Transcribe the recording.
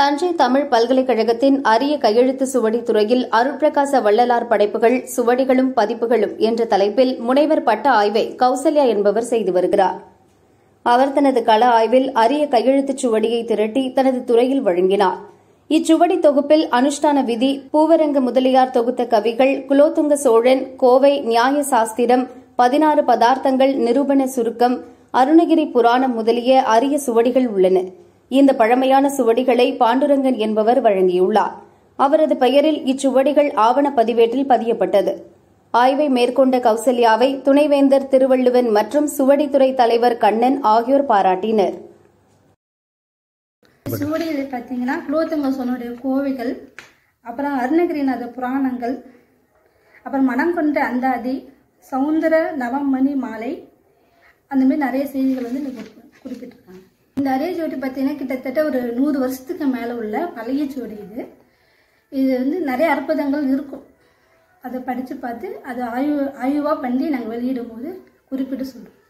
தஞ்சை தமிழ் பல்கலைக்கழகத்தின் அரிய கையெழுத்து சுவடி துறையில் அருட்பிரகாச வள்ளலார் படைப்புகள் சுவடிகளும் பதிப்புகளும் என்ற தலைப்பில் முனைவர் பட்ட ஆய்வை கௌசல்யா என்பவர் செய்து வருகிறார். அவர் தனது கள ஆய்வில் அரிய கையெழுத்துச் சுவடியை திரட்டி தனது துறையில் வழங்கினார். இச்சுவடி தொகுப்பில் அனுஷ்டான விதி, பூவரங்க முதலியார் தொகுத்த கவிகள், குலோத்துங்க சோழன், கோவை நியாய சாஸ்திரம், 16 பதார்த்தங்கள் நிரூபண சுருக்கம், அருணகிரி புராணம் முதலிய அரிய சுவடிகள் உள்ளன. இந்த பழமையான சுவடிகளை பாண்டுரங்கன் என்பவர் வழங்கியுள்ளார். அவரது பெயரில் இச்சுவடிகள் ஆவண பதிவேட்டில் பதியப்பட்டது. ஆய்வை மேற்கொண்ட கௌசல்யாவை துணைவேந்தர் திருவள்ளுவன் மற்றும் சுவடித்துறை தலைவர் கண்ணன் ஆகியோர் பாராட்டினர். சுவடிகளை பார்த்தீங்கன்னா குலோத்துங்க சோழனுடைய கோவைகள், அப்புறம் அருணகிரிநாத புராணங்கள், அப்புறம் மனம் கொண்ட அந்தாதி, சவுந்தர நவமணி மாலை, அந்த மாதிரி நிறைய செய்திகள் வந்து குறிப்பிட்டிருக்காங்க. இந்த அரிய சுவடி பார்த்தீங்கன்னா கிட்டத்தட்ட ஒரு 100 வருஷத்துக்கு மேலே உள்ள பழைய சுவடி. இது வந்து நிறைய அற்புதங்கள் இருக்கும். அதை படித்து பார்த்து அதை ஆய்வாக பண்ணி நாங்கள் வெளியிடும் போது குறிப்பிட்டு சொல்கிறோம்.